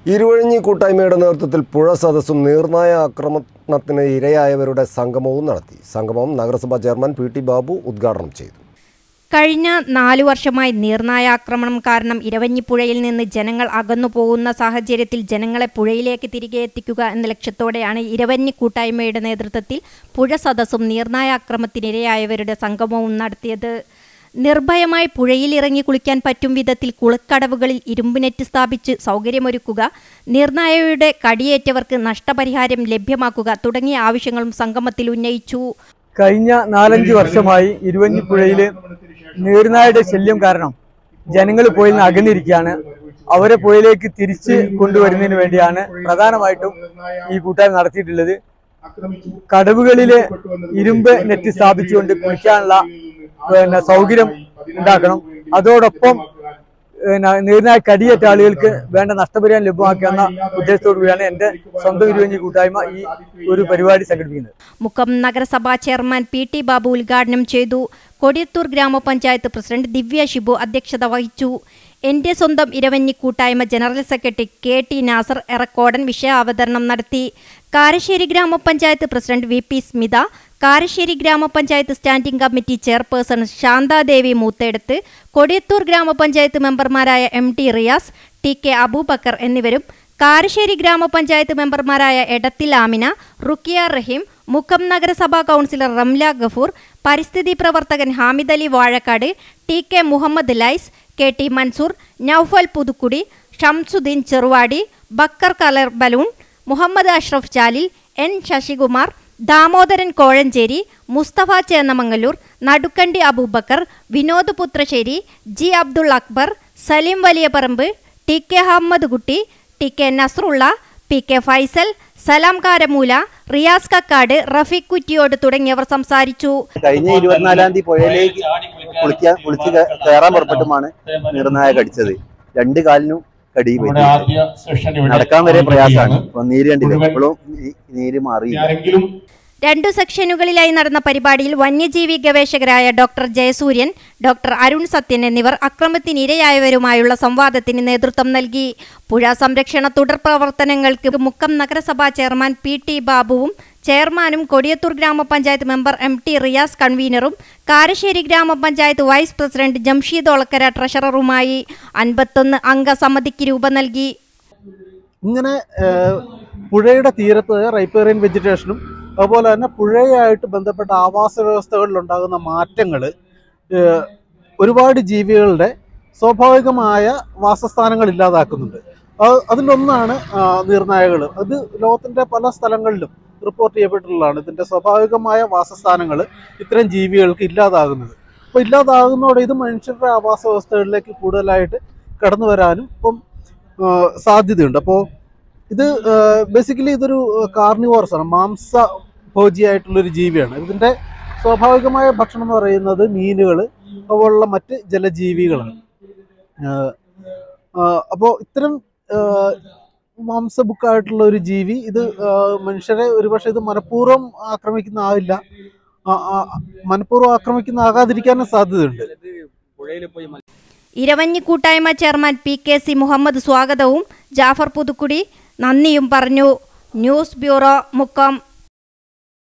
ഇരുവഴിഞ്ഞി കൂട്ടായ്മയുടെ നേതൃത്വത്തിൽ പുഴ സദസ്സും നീർനായ ആക്രമണത്തിന് ഇരയായവരുടെ സംഗമവും നടത്തി. സംഗമം നഗരസഭാ ചെയർമാൻ പി.ടി. ബാബു ഉദ്ഘാടനം ചെയ്തു. കഴിഞ്ഞ 4 വർഷമായി നീർനായ ആക്രമണം കാരണം ഇരവഞ്ഞിപ്പുഴയിൽ നിന്ന് ജനങ്ങൾ അകന്നു പോകുന്ന സാഹചര്യത്തിൽ ജനങ്ങളെ പുഴയിലേക്ക് തിരികെ എത്തിക്കുക എന്ന ലക്ഷ്യത്തോടെയാണ് ഇരവഞ്ഞി കൂട്ടായ്മയുടെ നേതൃത്വത്തിൽ പുഴ സദസ്സും നീർനായ ആക്രമണത്തിനിരയായവരുടെ സംഗമവും നടത്തിയത്. നിർഭയമായി പുഴയിൽ ഇറങ്ങി കുളിക്കാൻ പറ്റും വിധത്തിൽ കുളക്കടവുകളിൽ ഇരുമ്പ് നെറ്റ് സ്ഥാപിച്ച് സൗകര്യമൊരുക്കുക, നീർനായയുടെ കടിയേറ്റവർക്ക് നഷ്ടപരിഹാരം ലഭ്യമാക്കുക തുടങ്ങിയ ആവശ്യങ്ങളും സംഗമത്തിൽ ഉന്നയിച്ചു. കഴിഞ്ഞ 4-5 വർഷമായി ഇരുവഞ്ഞിപ്പുഴയിൽ നീർനായയുടെ ശല്യം കാരണം ജനങ്ങൾ പുഴയിൽ നിന്ന് അകന്നിരിക്കുകയാണ്. അവരെ പുഴയിലേക്ക് തിരിച്ച് കൊണ്ടുവരുന്നതിന് വേണ്ടിയാണ് പ്രധാനമായിട്ടും ഈ കൂട്ടായ്മ നടത്തിയിട്ടുള്ളത്. കടവുകളിൽ ഇരുമ്പ് നെറ്റ് സ്ഥാപിച്ചുകൊണ്ട് കുളിക്കാനുള്ള സൗകര്യം ഉണ്ടാക്കണം. അതോടൊപ്പം നീർനായ കടിയേറ്റ ആളുകൾക്ക് വേണ്ട നഷ്ടപരിഹാരം ലഭ്യമാക്കുക എന്ന ഉദ്ദേശത്തോടു കൂടിയാണ് എൻ്റെ സ്വന്തം ഇരുവഞ്ഞി കൂട്ടായ്മ ഈ ഒരു പരിപാടി സംഘടിപ്പിക്കുന്നത്. മുക്കം നഗരസഭാ ചെയർമാൻ പി.ടി. ബാബു ഉദ്ഘാടനം ചെയ്തു. കൊടിയത്തൂർ ഗ്രാമപഞ്ചായത്ത് പ്രസിഡന്റ് ദിവ്യ ഷിബു അധ്യക്ഷത വഹിച്ചു. എൻ്റെ സ്വന്തം ഇരവഞ്ഞി കൂട്ടായ്മ ജനറൽ സെക്രട്ടറി കെ.ടി. നാസർ എറക്കോടൻ വിഷയാവതരണം നടത്തി. Karassery grama panchayat president VP. Smitha, Karassery grama panchayat standing committee chairperson Shanthadevi Moothedath, Kodiyathur grama panchayat മെമ്പർമാരായ എം.ടി. റിയാസ്, ടി.കെ. അബൂബക്കർ എന്നിവരും, കാരശ്ശേരി ഗ്രാമപഞ്ചായത്ത് മെമ്പർമാരായ എടത്തിൽ ആമിന, റുക്കിയ റഹീം, മുക്കം നഗരസഭാ കൗൺസിലർ റംല ഗഫൂർ, പരിസ്ഥിതി പ്രവർത്തകൻ ഹാമിദ് അലി വാഴക്കാട്, ടി.കെ. മുഹമ്മദ് ലൈസ്, കെ.ടി. Mansoor, Noufal Puthukkudi, Shamsuddeen Cheruvadi, Bakkar colour balloon, Muhammed Ashraf Chalil, N Sasikumar, Damodaran Kozhencherry, Musthafa Chennamangallur, Nadukandi Abubakar, Vinod Puthrassery, G Abdul Akbar, Saleem Valiyaparamba, TK. അഹമ്മദ് കുട്ടി, ടി.കെ. നസ്രുള്ള, പി.കെ. ഫൈസൽ, സലാം കാരമൂല, റിയാസ് കക്കാട്, റഫീഖ് കുറ്റിയോട് തുടങ്ങിയവർ സംസാരിച്ചു. കഴിഞ്ഞ 24-ാം തീയതി പുഴയിലേക്ക് കുളിച്ച് കയറാൻ പുറപ്പെട്ടുമാണ് നീർനായ കടിച്ചത്. 2 കാലിനും കടി പറ്റി. നടക്കാൻ വരെ പ്രയാസമാണ്. നീര് കണ്ടില്ല, ഇപ്പോഴും നീര് മാറിയില്ല. 2 സെക്ഷനുകളിലായി നടന്ന പരിപാടിയിൽ വന്യജീവി ഗവേഷകരായ ഡോക്ടർ ജയസൂര്യൻ, ഡോക്ടർ അരുൺ സത്യൻ എന്നിവർ അക്രമത്തിനിരയായവരുമായുള്ള സംവാദത്തിന് നേതൃത്വം നൽകി. പുഴ സംരക്ഷണ തുടർ പ്രവർത്തനങ്ങൾക്ക് മുക്കം നഗരസഭാ ചെയർമാൻ പി.ടി. ബാബുവും ചെയർമാനും കൊടിയത്തൂർ ഗ്രാമപഞ്ചായത്ത് മെമ്പർ എം.ടി. റിയാസ് കൺവീനറും കാരശ്ശേരി ഗ്രാമപഞ്ചായത്ത് വൈസ് പ്രസിഡന്റ് ജംഷീദ് ഒളക്കര ട്രഷററുമായി 51 അംഗ സമിതിക്ക് രൂപം നൽകി. ഇങ്ങനെ പുഴയുടെ തീരത്ത് റൈപ്പേറിയൻ വെജിറ്റേഷനും അതുപോലെ തന്നെ പുഴയായിട്ട് ബന്ധപ്പെട്ട ആവാസ വ്യവസ്ഥകളിലുണ്ടാകുന്ന മാറ്റങ്ങൾ ഒരുപാട് ജീവികളുടെ സ്വാഭാവികമായ വാസസ്ഥാനങ്ങൾ ഇല്ലാതാക്കുന്നുണ്ട്. അതിലൊന്നാണ് നീർനായകൾ. അത് ലോകത്തിൻ്റെ പല സ്ഥലങ്ങളിലും റിപ്പോർട്ട് ചെയ്യപ്പെട്ടിട്ടുള്ളതാണ്. ഇതിൻ്റെ സ്വാഭാവികമായ വാസസ്ഥാനങ്ങൾ ഇത്തരം ജീവികൾക്ക് ഇല്ലാതാകുന്നത്. അപ്പോൾ ഇല്ലാതാകുന്നതോടെ ഇത് മനുഷ്യരുടെ ആവാസ വ്യവസ്ഥകളിലേക്ക് കൂടുതലായിട്ട് കടന്നു വരാനും ഇപ്പം സാധ്യതയുണ്ട്. അപ്പോൾ ഇത് ബേസിക്കലി ഇതൊരു കാർണിവോറസ് ആണ്, മാംസഭോജിയായിട്ടുള്ളൊരു ജീവിയാണ്. ഇതിൻ്റെ സ്വാഭാവികമായ ഭക്ഷണം എന്ന് പറയുന്നത് മീനുകൾ അതുപോലുള്ള മറ്റ് ജലജീവികളാണ്. അപ്പോൾ ഇത്തരം മാംസബുക്കായിട്ടുള്ള ഒരു ജീവി ഇത് മനുഷ്യരെ ഒരുപക്ഷെ ഇത് മനഃപൂർവ്വം ആക്രമിക്കുന്നതാവില്ല, മനഃപൂർവ്വം ആക്രമിക്കുന്നതാകാതിരിക്കാനും സാധ്യതയുണ്ട്. ഇരവഞ്ഞി കൂട്ടായ്മ ചെയർമാൻ പി.കെ.സി. മുഹമ്മദ് സ്വാഗതവും ജാഫർ പുതുക്കുടി നന്ദിയും പറഞ്ഞു. News bureau, Mukkam.